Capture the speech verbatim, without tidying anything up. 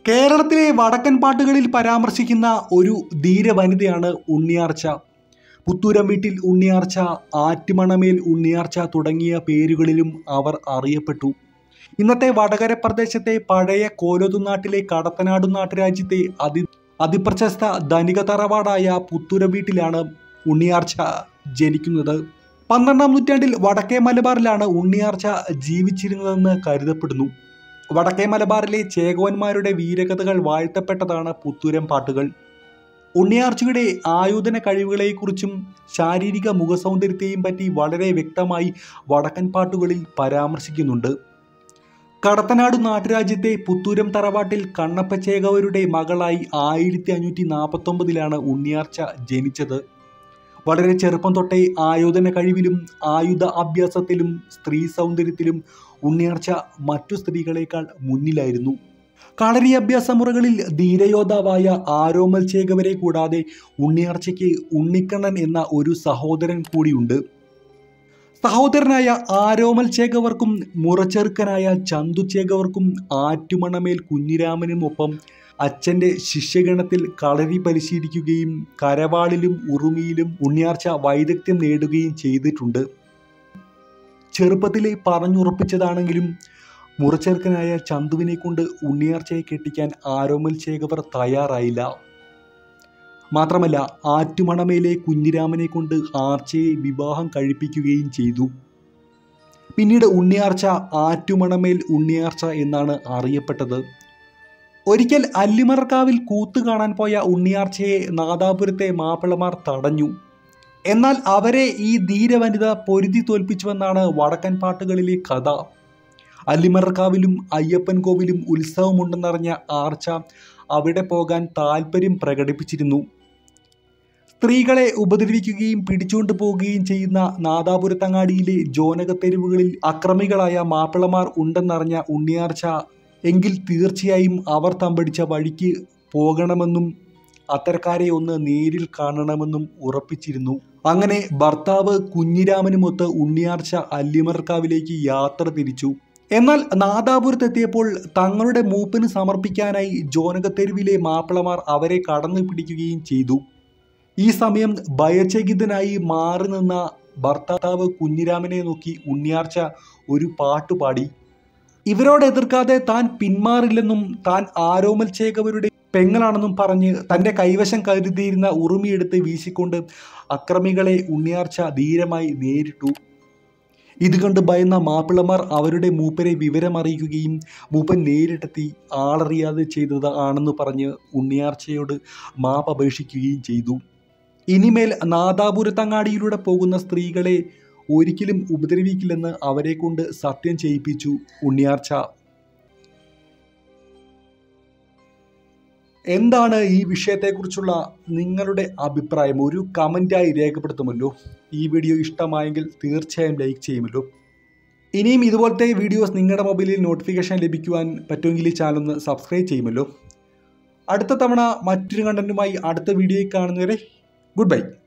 കേരളത്തിലെ വടക്കൻ പാട്ടുകളിൽ പരാമർശിക്കുന്ന ഒരു ധീരവനിതയാണ് ഉണ്ണിയാർച്ച. പുത്തൂരം വീട്ടിൽ ഉണ്ണിയാർച്ച, ആറ്റുമണമേൽ ഉണ്ണിയാർച്ച തുടങ്ങിയ പേരുകളിലും അവർ അറിയപ്പെട്ടു. ഇന്നത്തെ വടകര പ്രദേശത്തെ പഴയ കോലോത്തുനാട്ടിലെ കടത്തനാടു നാട്ടുരാജ്യത്തെ അതി അതിപ്രശസ്ത ധനിക തറവാടായ പുത്തൂരം വീട്ടിലാണ് ഉണ്ണിയാർച്ച ജനിക്കുന്നത്. പന്ത്രണ്ടാം നൂറ്റാണ്ടിൽ വടക്കേ മലബാറിലാണ് ഉണ്ണിയാർച്ച ജീവിച്ചിരുന്നതെന്ന് കരുതപ്പെടുന്നു. വടക്കേ മലബാറിലെ ചേകോന്മാരുടെ വീരകഥകൾ വാഴ്ത്തപ്പെട്ടതാണ് പുത്തൂരം പാട്ടുകൾ. ഉണ്ണിയാർച്ചയുടെ ആയോധന കഴിവുകളെക്കുറിച്ചും ശാരീരിക മുഖസൗന്ദര്യത്തെയും പറ്റി വളരെ വ്യക്തമായി വടക്കൻ പാട്ടുകളിൽ പരാമർശിക്കുന്നുണ്ട്. കടത്തനാടു നാട്ടുരാജ്യത്തെ പുത്തൂരം തറവാട്ടിൽ കണ്ണപ്പ ചേകവരുടെ മകളായി ആയിരത്തി അഞ്ഞൂറ്റി നാൽപ്പത്തി ഒമ്പതിലാണ് ഉണ്ണിയാർച്ച ജനിച്ചത്. വളരെ ചെറുപ്പം തൊട്ടേ ആയോധന കഴിവിലും ആയുധ അഭ്യാസത്തിലും സ്ത്രീ സൗന്ദര്യത്തിലും ഉണ്ണിയാർച്ച മറ്റു സ്ത്രീകളെക്കാൾ മുന്നിലായിരുന്നു. കളരി അഭ്യാസ മുറകളിൽ ധീരയോദ്ധാവായ ആരോമൽ ചേകവരെ കൂടാതെ ഉണ്ണിയാർച്ചയ്ക്ക് ഉണ്ണിക്കണ്ണൻ എന്ന ഒരു സഹോദരൻ കൂടിയുണ്ട്. സഹോദരനായ ആരോമൽ ചേകവർക്കും മുറച്ചെറുക്കനായ ചന്തു ചേകവർക്കും ആറ്റുമണമേൽ കുഞ്ഞിരാമനും ഒപ്പം അച്ഛൻ്റെ ശിഷ്യഗണത്തിൽ കളരി പരിശീലിക്കുകയും കരവാളിലും ഉറുമിയിലും ഉണ്ണിയാർച്ച വൈദഗ്ധ്യം നേടുകയും ചെയ്തിട്ടുണ്ട്. ചെറുപ്പത്തിലെ പറഞ്ഞുറപ്പിച്ചതാണെങ്കിലും മുറച്ചെറുക്കനായ ചന്തുവിനെ കൊണ്ട് ഉണ്ണിയാർച്ചയെ കെട്ടിക്കാൻ ആരോമൽ ചേകവർ തയ്യാറായില്ല. മാത്രമല്ല ആറ്റുമണമേലെ കുഞ്ഞിരാമനെ കൊണ്ട് ആർച്ചയെ വിവാഹം കഴിപ്പിക്കുകയും ചെയ്തു. പിന്നീട് ഉണ്ണിയാർച്ച ആറ്റുമണമേൽ ഉണ്ണിയാർച്ച എന്നാണ് അറിയപ്പെട്ടത്. ഒരിക്കൽ അല്ലിമറക്കാവിൽ കൂത്ത് കാണാൻ പോയ ഉണ്ണിയാർച്ചയെ നാദാപുരത്തെ മാപ്പിളമാർ തടഞ്ഞു. എന്നാൽ അവരെ ഈ ധീരവനിത പൊരുതി തോൽപ്പിച്ചുവെന്നാണ് വടക്കൻ പാട്ടുകളിലെ കഥ. അല്ലിമറക്കാവിലും അയ്യപ്പൻ കോവിലും ഉത്സവമുണ്ടെന്നറിഞ്ഞ ആർച്ച അവിടെ പോകാൻ താല്പര്യം പ്രകടിപ്പിച്ചിരുന്നു. സ്ത്രീകളെ ഉപദ്രവിക്കുകയും പിടിച്ചുകൊണ്ടു പോവുകയും ചെയ്യുന്ന നാദാപുരത്തങ്ങാടിയിലെ ജോനകത്തെരുവുകളിൽ അക്രമികളായ മാപ്പിളമാർ ഉണ്ടെന്നറിഞ്ഞ ഉണ്ണിയാർച്ച എങ്കിൽ തീർച്ചയായും അവർ തമ്പടിച്ച വഴിക്ക് പോകണമെന്നും അത്തരക്കാരെ ഒന്ന് നേരിൽ കാണണമെന്നും ഉറപ്പിച്ചിരുന്നു. അങ്ങനെ ഭർത്താവ് കുഞ്ഞിരാമനുമൊത്ത് ഉണ്ണിയാർച്ച അല്ലിമറക്കാവിലേക്ക് യാത്ര തിരിച്ചു. എന്നാൽ നാദാപുരത്തെത്തിയപ്പോൾ തങ്ങളുടെ മൂപ്പിന് സമർപ്പിക്കാനായി ജോനകത്തെരുവിലെ മാപ്പിളമാർ അവരെ കടന്നു പിടിക്കുകയും ചെയ്തു. ഈ സമയം ഭയചകിതനായി മാറി നിന്ന ഭർത്താവ് കുഞ്ഞിരാമനെ നോക്കി ഉണ്ണിയാർച്ച ഒരു പാട്ടുപാടി. ഇവരോട് എതിർക്കാതെ താൻ പിന്മാറില്ലെന്നും താൻ ആരോമൽ ചേകവരുടെ പെങ്ങളാണെന്നും പറഞ്ഞ് തൻ്റെ കൈവശം കരുതിയിരുന്ന ഉറുമിയെടുത്ത് വീശിക്കൊണ്ട് അക്രമികളെ ഉണ്ണിയാർച്ച ധീരമായി നേരിട്ടു. ഇത് കണ്ട് ഭയന്ന മാപ്പിളമാർ അവരുടെ മൂപ്പരെ വിവരമറിയിക്കുകയും മൂപ്പൻ നേരിട്ടെത്തി ആളറിയാതെ ചെയ്തത് ആണെന്ന് പറഞ്ഞ് ഉണ്ണിയാർച്ചയോട് മാപ്പപേക്ഷിക്കുകയും ചെയ്തു. ഇനിമേൽ നാദാപുരത്തങ്ങാടിയിലൂടെ പോകുന്ന സ്ത്രീകളെ ഒരിക്കലും ഉപദ്രവിക്കില്ലെന്ന് അവരെ കൊണ്ട് സത്യം ചെയ്യിപ്പിച്ചു ഉണ്ണിയാർച്ച. എന്താണ് ഈ വിഷയത്തെക്കുറിച്ചുള്ള നിങ്ങളുടെ അഭിപ്രായം? ഒരു കമൻറ്റായി രേഖപ്പെടുത്തുമല്ലോ. ഈ വീഡിയോ ഇഷ്ടമായെങ്കിൽ തീർച്ചയായും ലൈക്ക് ചെയ്യുമല്ലോ. ഇനിയും ഇതുപോലത്തെ വീഡിയോസ് നിങ്ങളുടെ മൊബൈലിൽ നോട്ടിഫിക്കേഷൻ ലഭിക്കുവാൻ പറ്റുമെങ്കിൽ ഈ ചാനൽ ഒന്ന് സബ്സ്ക്രൈബ് ചെയ്യുമല്ലോ. അടുത്ത തവണ മറ്റൊരു കണ്ടന്റുമായി അടുത്ത വീഡിയോയിൽ കാണുന്നവരെ ഗുഡ് ബൈ.